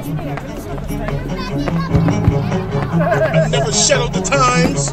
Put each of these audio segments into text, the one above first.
I never shadowed the times.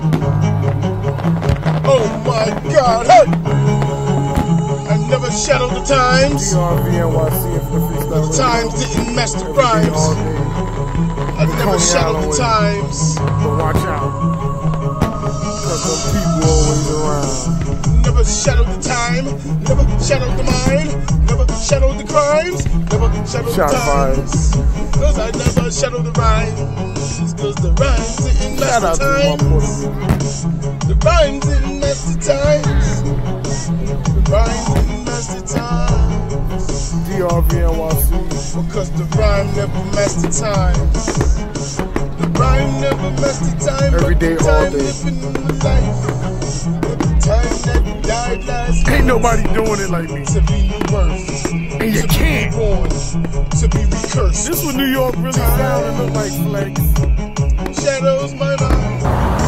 Oh my God, hey! I never shadowed the times. Drv Nyc if the freestyle. The times didn't match the rhymes. I never shadowed the times. But watch out, cause them people always around. Never shadowed the time, never shadowed the mind, never shadowed the crimes, never shadowed the times. Cause I never shadowed the rhymes, cause the rhymes didn't match the times. The rhymes didn't match the times. The rhymes didn't match the times. Drv Nyc. Because the rhyme never matched the times. The rhyme never matched the time. Every day, all day. Living in the life. Time that died last Ain't nobody doing it like me. to be new birth. And you can't. Born to be recursed. This what New York really sound and look like, Flex. Shadows my mind.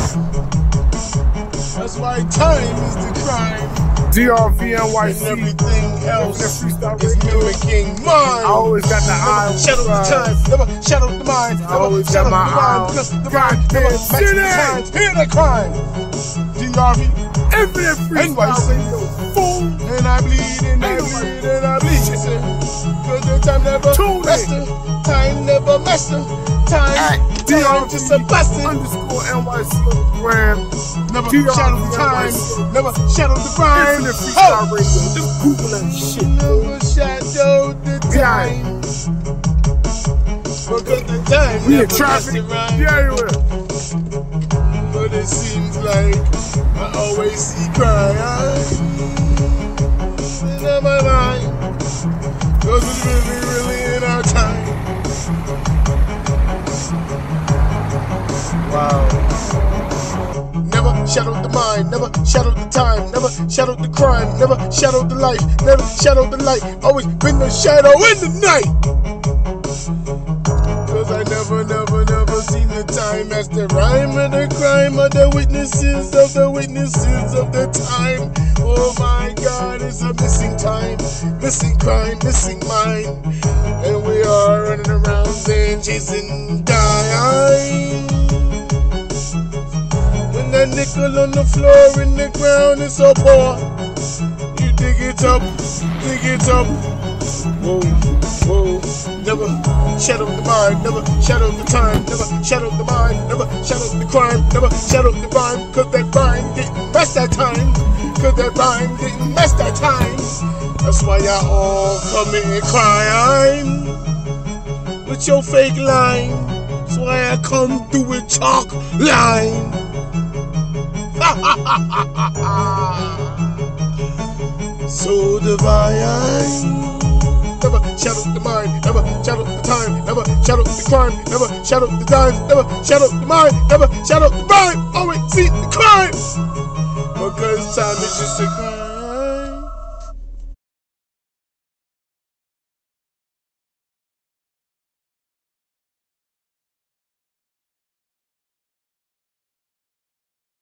That's why time is the crime. Drv And Nyc. everything else freestyle is mimicking mine. I always got the eye on Shadow the time, never shadow the mind. I always got my eye on because the mind never matches the times. Hear that crime. Drv Infinite freestyle. Fool. and I bleed and I bleed and I bleed. Cause the time never master. Time never master. Time just a bastard. _ NYC on the gram. Never shadow the time. Never shadow the crime. Infinite freestyle radio. Just Google that shit. Never shadow the time. Because the time We in never traffic. matches the rhyme. Yeah, you will. But it seems like I always see crime in my mind. Cause it's really in our time. Wow. Never shadowed the mind, never shadowed the time, never shadowed the crime, never shadowed the life, never shadowed the light. Always been the shadow in the night. Cause I never seen the time as the rhyme of the crime of the witnesses of the time. Oh my God, it's a missing time, missing crime, missing mind. And we are running around saying chasing time. When that nickel on the floor in the ground is so poor, you dig it up, dig it up. Whoa, whoa. Never shadowed the mind, never shadowed the time, never shadowed the mind, never shadowed the crime, never shadowed the rhyme, cause that rhyme didn't match that time, cause that rhyme didn't match that time. That's why y'all all commit crime with your fake line. That's why I come through with chalk line. So divine. Never shadowed the mind, never shadowed the time, never shadowed the crime, never shadowed the dime, never shadowed the mind, never shadowed the rhyme. Always see the crime, because time is just a crime.